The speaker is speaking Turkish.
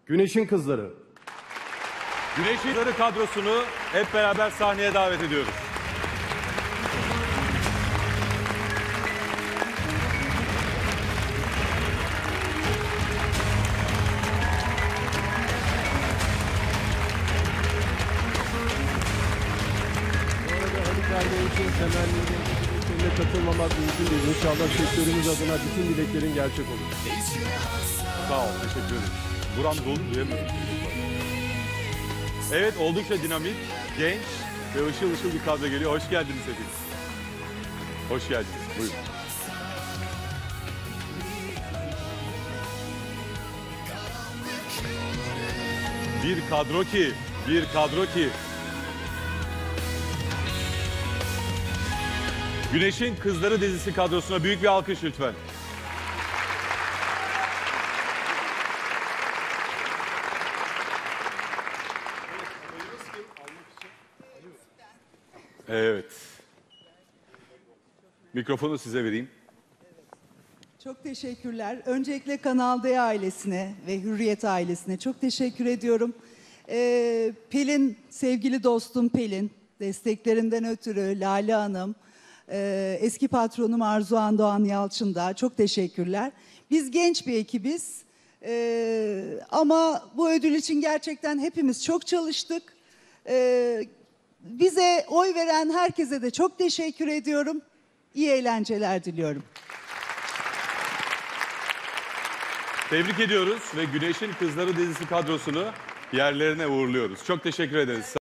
Güneşin Kızları. Güneşin Kızları kadrosunu hep beraber sahneye davet ediyoruz. Bu arada Haluk Ergenç'in temellerine katılmamak mümkün değil. İnşallah sektörümüz adına bütün dileklerin gerçek olur. Sağ ol, teşekkür ederim. Buram dolu, duyamıyorum. Evet, oldukça dinamik, genç ve ışıl ışıl bir kadro geliyor. Hoş geldiniz hepiniz. Hoş geldiniz. Buyurun. Bir kadro ki. Güneşin Kızları dizisi kadrosuna büyük bir alkış lütfen. Evet. Mikrofonu size vereyim. Çok teşekkürler. Öncelikle Kanal D ailesine ve Hürriyet ailesine çok teşekkür ediyorum. Pelin, sevgili dostum Pelin, desteklerinden ötürü Lale Hanım, eski patronum Arzuhan Doğan Yalçın da çok teşekkürler. Biz genç bir ekibiz ama bu ödül için gerçekten hepimiz çok çalıştık. Bize oy veren herkese de çok teşekkür ediyorum. İyi eğlenceler diliyorum. Tebrik ediyoruz ve Güneşin Kızları dizisi kadrosunu yerlerine uğurluyoruz. Çok teşekkür ederiz.